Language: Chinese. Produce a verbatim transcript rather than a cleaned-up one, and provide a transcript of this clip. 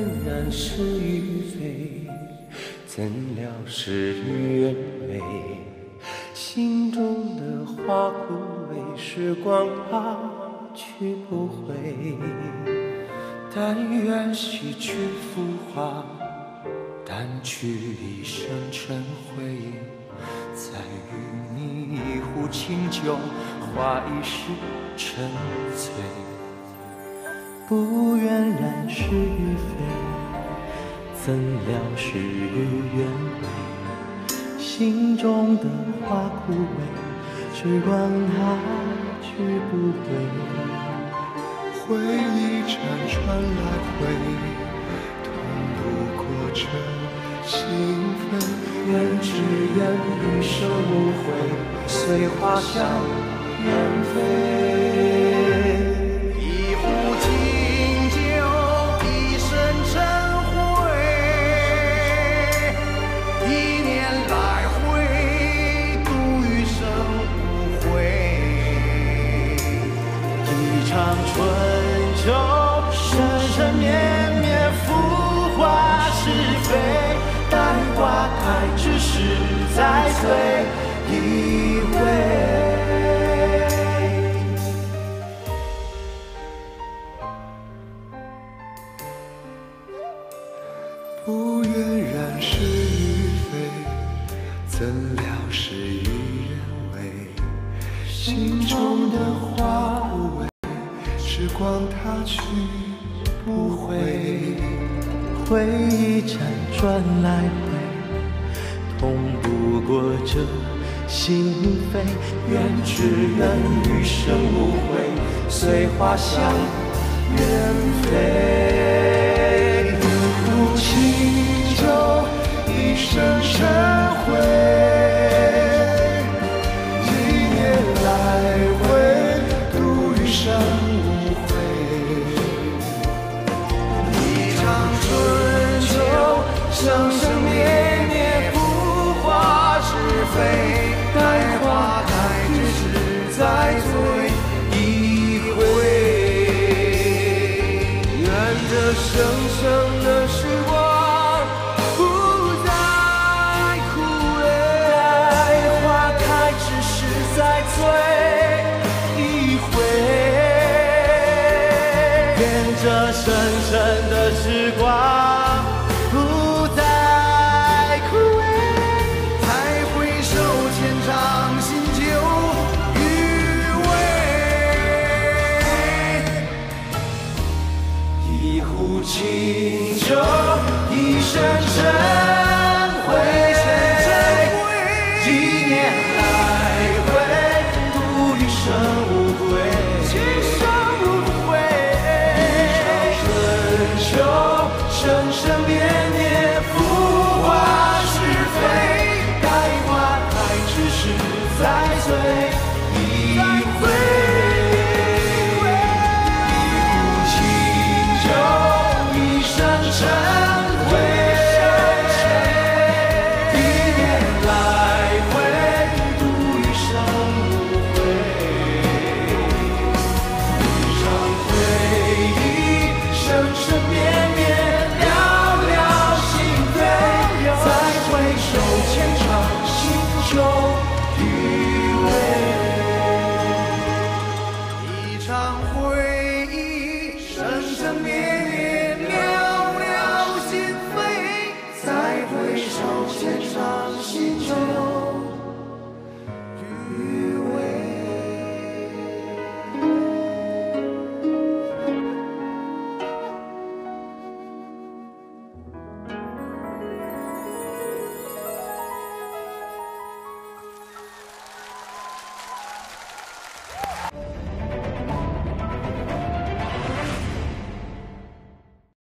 然是与非，怎料事与愿违。心中的花枯萎，时光它去不回。但愿洗去浮华，淡去一生尘灰，再与你一壶清酒，话一世沉醉。不愿染是与非，怎料事与愿违。心中的花枯萎，时光它去不回。 回忆辗转来回，痛不过这心扉。 愿只愿余生无悔，随花香远飞。 一壶清酒，一身尘灰，一念来回，度余生无悔。 一场春秋，生生灭灭，浮华是非。待花开之时，再醉一回。 不愿染是与非，怎料事与愿违。心中的花枯萎，时光它去不回。 回忆辗转来回，痛不过这心扉。愿只愿余生无悔，随花香远飞。 一壶清酒，一身尘灰，一念来回，度余生无悔。 一场春秋，生生灭灭，浮华是非。待花开之时，再醉一回。愿这生生的时光不再枯萎。 待花开之时，再醉一回。愿这深深的时光不再枯萎。 再回首，千丈新酒余味。 一壶清酒，一身尘灰。一念来回，度余生无悔。 今生无悔。 春秋，生生灭灭，浮华是非。待花开之时，再醉一